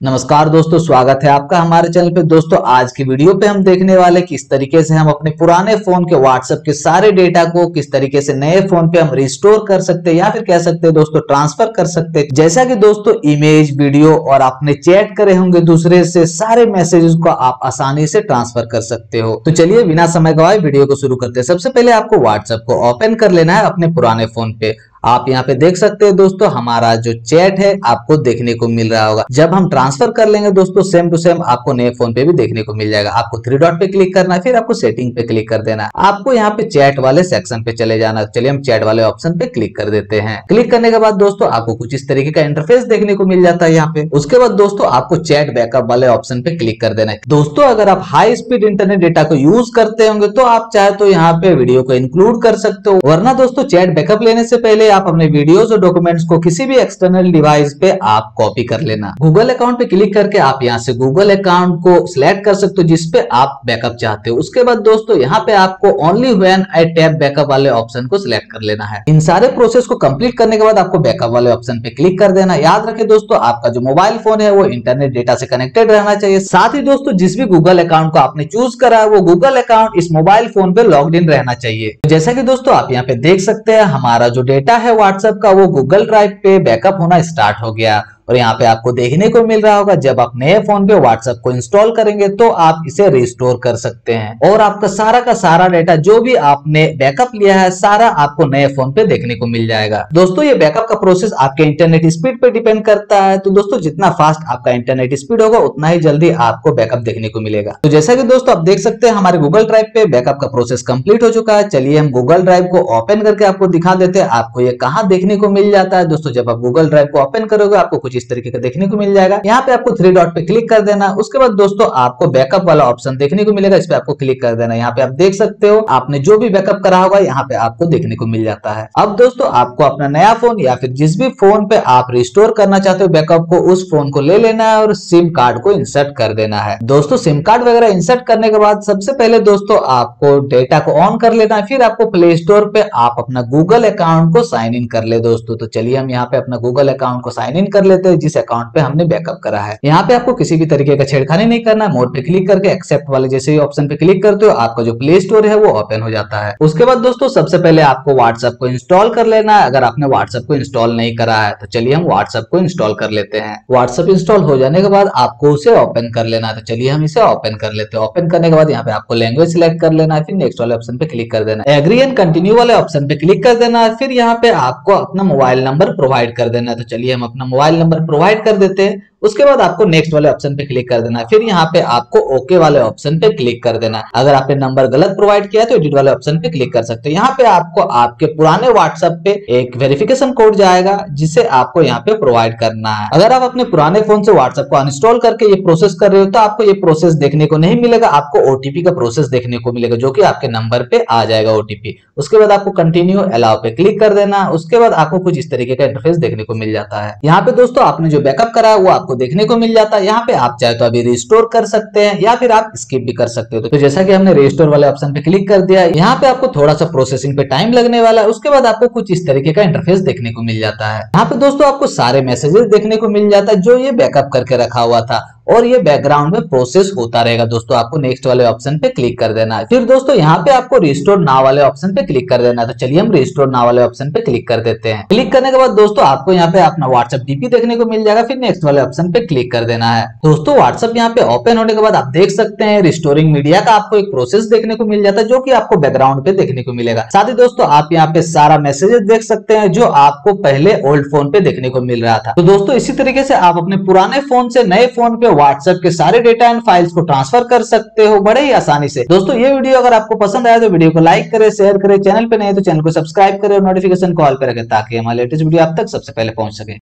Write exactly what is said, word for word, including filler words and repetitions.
नमस्कार दोस्तों, स्वागत है आपका हमारे चैनल पे। दोस्तों आज की वीडियो पे हम देखने वाले किस तरीके से हम अपने पुराने फोन के व्हाट्सएप के सारे डेटा को किस तरीके से नए फोन पे हम रिस्टोर कर सकते हैं या फिर कह सकते हैं दोस्तों ट्रांसफर कर सकते हैं। जैसा कि दोस्तों इमेज, वीडियो और आपने चैट करे होंगे दूसरे से, सारे मैसेजेस को आप आसानी से ट्रांसफर कर सकते हो। तो चलिए बिना समय गवाए वीडियो को शुरू करते हैं। सबसे पहले आपको व्हाट्सएप को ओपन कर लेना है अपने पुराने फोन पे। आप यहाँ पे देख सकते हैं दोस्तों हमारा जो चैट है आपको देखने को मिल रहा होगा। जब हम ट्रांसफर कर लेंगे दोस्तों सेम टू सेम आपको नए फोन पे भी देखने को मिल जाएगा। आपको थ्री डॉट पे क्लिक करना है, फिर आपको सेटिंग पे क्लिक कर देना है। आपको यहाँ पे चैट वाले सेक्शन पे चले जाना। चलिए हम चैट वाले ऑप्शन पे क्लिक कर देते हैं। क्लिक करने के बाद दोस्तों आपको कुछ इस तरीके का इंटरफेस देखने को मिल जाता है यहाँ पे। उसके बाद दोस्तों आपको चैट बैकअप वाले ऑप्शन पे क्लिक कर देना है। दोस्तों अगर आप हाई स्पीड इंटरनेट डेटा को यूज करते होंगे तो आप चाहे तो यहाँ पे वीडियो को इंक्लूड कर सकते हो, वरना दोस्तों चैट बैकअप लेने से पहले आप अपने वीडियोस डॉक्यूमेंट्स को किसी भी एक्सटर्नल डिवाइस पे आप कॉपी कर लेना। गूगल अकाउंट पे क्लिक करके आप यहाँ से गूगल अकाउंट को सिलेक्ट कर सकते हो जिस पे आप बैकअप चाहते हो। उसके बाद दोस्तों यहाँ पे आपको only when I tap backup वाले ऑप्शन को सिलेक्ट कर लेना है। इन सारे प्रोसेस को कंप्लीट करने के बाद आपको बैकअप वाले ऑप्शन पे क्लिक कर देना। याद रखें दोस्तों आपका जो मोबाइल फोन है वो इंटरनेट डेटा से कनेक्टेड रहना चाहिए। साथ ही दोस्तों जिस भी गूगल अकाउंट को आपने चूज करा है वो गूगल अकाउंट इस मोबाइल फोन पे लॉग्ड इन रहना चाहिए। जैसा कि दोस्तों आप यहाँ पे देख सकते हैं हमारा जो डेटा है व्हाट्सएप का वो गूगल ड्राइव पे बैकअप होना स्टार्ट हो गया। और यहाँ पे आपको देखने को मिल रहा होगा जब आप नए फोन पे व्हाट्सएप को इंस्टॉल करेंगे तो आप इसे रिस्टोर कर सकते हैं और आपका सारा का सारा डेटा जो भी आपने बैकअप लिया है सारा आपको नए फोन पे देखने को मिल जाएगा। दोस्तों ये बैकअप का प्रोसेस आपके इंटरनेट स्पीड पे डिपेंड करता है। तो दोस्तों जितना फास्ट आपका इंटरनेट स्पीड होगा उतना ही जल्दी आपको बैकअप देखने को मिलेगा। तो जैसा कि दोस्तों आप देख सकते हैं हमारे गूगल ड्राइव पे बैकअप का प्रोसेस कंप्लीट हो चुका है। चलिए हम गूगल ड्राइव को ओपन करके आपको दिखा देते हैं आपको ये कहाँ देखने को मिल जाता है। दोस्तों जब आप गूगल ड्राइव को ओपन करोगे आपको कुछ इस तरीके का देखने को मिल जाएगा। यहाँ पे आपको थ्री डॉट पे क्लिक कर देना। उसके बाद दोस्तों आपको बैकअप वाला ऑप्शन देखने को मिलेगा, इस पे आपको क्लिक कर देना। यहाँ पे आप देख सकते हो आपने जो भी बैकअप करा होगा यहाँ पे आपको देखने को मिल जाता है। अब दोस्तों आपको अपना नया फोन या फिर जिस भी फोन पे आप रिस्टोर करना चाहते हो बैकअप को उस फोन को ले लेना है और सिम कार्ड को इंसर्ट कर देना है। दोस्तों सिम कार्ड वगैरह इंसर्ट करने के बाद सबसे पहले दोस्तों आपको डेटा को ऑन कर लेना है, फिर आपको प्ले स्टोर पे आप अपना गूगल अकाउंट को साइन इन कर ले दोस्तों। तो चलिए हम यहाँ पे अपना गूगल अकाउंट को साइन इन कर लेते हैं जिस अकाउंट पे हमने बैकअप करा है। यहाँ पे आपको किसी भी तरीके का छेड़खानी नहीं करना है। मोर पे क्लिक करके एक्सेप्ट वाले जैसे ही ऑप्शन पे क्लिक करते हो आपका जो प्ले स्टोर है वो ओपन हो जाता है। उसके बाद दोस्तों सबसे पहले आपको व्हाट्सएप को इंस्टॉल कर लेना है। अगर आपने व्हाट्सएप को इंस्टॉल नहीं करा है तो चलिए हम व्हाट्सएप को इंस्टॉल कर लेते हैं। व्हाट्सएप इंस्टॉल हो जाने के बाद आपको उसे ओपन कर लेना है। तो चलिए हम इसे ओपन कर लेते हैं। ओपन करने के बाद यहाँ पे आपको लैंग्वेज सिलेक्ट कर लेना है, फिर नेक्स्ट वाले ऑप्शन पे क्लिक कर देना है। एग्री एंड कंटिन्यू वाले ऑप्शन पे क्लिक कर देना है। फिर यहाँ पे आपको अपना मोबाइल नंबर प्रोवाइड कर देना है। तो चलिए हम अपना मोबाइल नंबर प्रोवाइड कर देते हैं। उसके बाद आपको नेक्स्ट वाले ऑप्शन पे क्लिक कर देना है। फिर यहाँ पे आपको ओके वाले ऑप्शन पे क्लिक कर देना है। अगर आपने नंबर गलत प्रोवाइड किया तो एडिट वाले ऑप्शन पे क्लिक कर सकते हैं। यहाँ पे आपको आपके पुराने व्हाट्सएप पे एक वेरिफिकेशन कोड जाएगा जिसे आपको यहाँ पे प्रोवाइड करना है। अगर आप अपने पुराने फोन से व्हाट्सएप को अनइंस्टॉल करके ये प्रोसेस कर रहे हो तो आपको ये प्रोसेस देखने को नहीं मिलेगा, आपको ओटीपी का प्रोसेस देखने को मिलेगा जो कि आपके नंबर पे आ जाएगा ओटीपी। उसके बाद आपको कंटिन्यू अलाउ पे क्लिक कर देना। उसके बाद आपको कुछ इस तरीके का इंटरफेस देखने को मिल जाता है। यहाँ पे दोस्तों आपने जो बैकअप करा है वो आपको देखने को मिल जाता है। यहाँ पे आप चाहे तो अभी रिस्टोर कर सकते हैं या फिर आप स्किप भी कर सकते हो। तो जैसा कि हमने रिस्टोर वाले ऑप्शन पे क्लिक कर दिया, यहाँ पे आपको थोड़ा सा प्रोसेसिंग पे टाइम लगने वाला है। उसके बाद आपको कुछ इस तरीके का इंटरफेस देखने को मिल जाता है। यहाँ पे दोस्तों आपको सारे मैसेजेस देखने को मिल जाता है जो ये बैकअप करके रखा हुआ था और ये बैकग्राउंड में प्रोसेस होता रहेगा। दोस्तों आपको नेक्स्ट वाले ऑप्शन पे क्लिक कर देना है। फिर दोस्तों यहाँ पे आपको रिस्टोर नाउ वाले ऑप्शन पे क्लिक कर देना है। तो चलिए हम रिस्टोर नाउ वाले ऑप्शन पे क्लिक कर देते हैं। क्लिक करने के बाद दोस्तों आपको यहाँ पे अपना व्हाट्सएप डीपी देखने को मिल जाएगा। फिर नेक्स्ट वाले ऑप्शन पे क्लिक कर देना है। दोस्तों व्हाट्सएप यहाँ पे ओपन होने के बाद आप देख सकते हैं रिस्टोरिंग मीडिया का आपको एक प्रोसेस देखने को मिल जाता है जो कि आपको बैकग्राउंड पे देखने को मिलेगा। साथ ही दोस्तों आप यहाँ पे सारा मैसेजेस देख सकते हैं जो आपको पहले ओल्ड फोन पे देखने को मिल रहा था। तो दोस्तों इसी तरीके से आप अपने पुराने फोन से नए फोन पे व्हाट्सएप के सारे डेटा एंड फाइल्स को ट्रांसफर कर सकते हो बड़े ही आसानी से। दोस्तों ये वीडियो अगर आपको पसंद आया तो वीडियो को लाइक करें, शेयर करें, चैनल पे नहीं तो चैनल को सब्सक्राइब करें और नोटिफिकेशन कॉल पे रखें ताकि हमारे लेटेस्ट वीडियो आप तक सबसे पहले पहुंच सके।